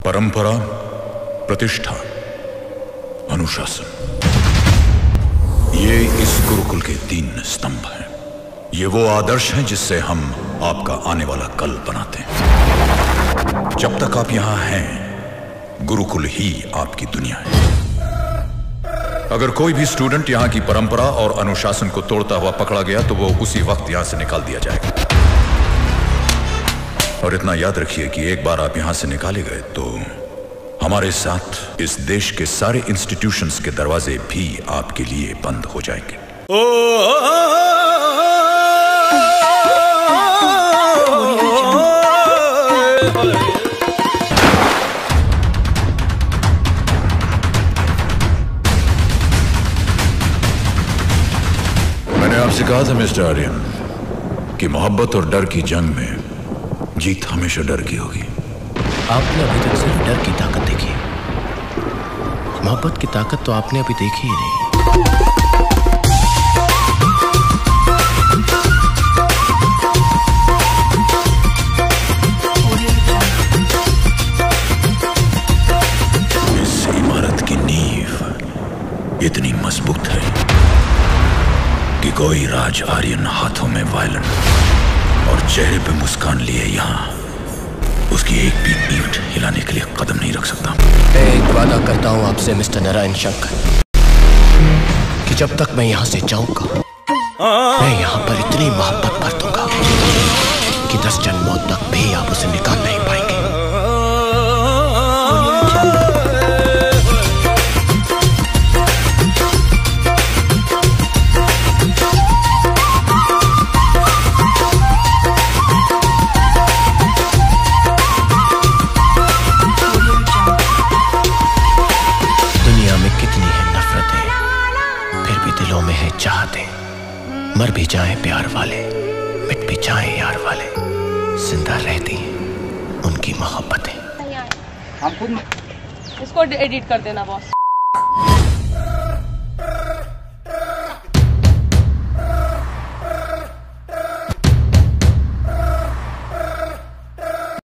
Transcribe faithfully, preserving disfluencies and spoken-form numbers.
परंपरा, प्रतिष्ठा, अनुशासन, ये इस गुरुकुल के तीन स्तंभ हैं। ये वो आदर्श हैं जिससे हम आपका आने वाला कल बनाते हैं। जब तक आप यहां हैं, गुरुकुल ही आपकी दुनिया है। अगर कोई भी स्टूडेंट यहां की परंपरा और अनुशासन को तोड़ता हुआ पकड़ा गया तो वो उसी वक्त यहां से निकाल दिया जाएगा। और इतना याद रखिए कि एक बार आप यहां से निकाले गए तो हमारे साथ इस देश के सारे इंस्टीट्यूशंस के दरवाजे भी आपके लिए बंद हो जाएंगे। मैंने आपसे कहा था मिस्टर आर्यन कि मोहब्बत और डर की जंग में जीत हमेशा डर की होगी। आपने अभी तक सिर्फ डर की ताकत देखी, मोहब्बत की ताकत तो आपने अभी देखी ही नहीं। इस इमारत की नींव इतनी मजबूत है कि कोई राज आर्यन हाथों में वायलिन और चेहरे पे मुस्कान लिए यहां उसकी एक भी ईंट हिलाने के लिए कदम नहीं रख सकता। मैं एक वादा करता हूं आपसे मिस्टर नारायण शंकर कि जब तक मैं यहां से जाऊंगा मैं यहां पर इतनी मोहब्बत भर दूंगा कि दस जन्मों तक भी आप उसे निकाल नहीं पाएंगे। कितनी है नफरतें, फिर भी दिलों में है चाहतें। मर भी जाएं प्यार वाले, मिट भी जाएं यार वाले, जिंदा रहती हैं उनकी मोहब्बतें। हम खुद इसको एडिट कर देना बॉस।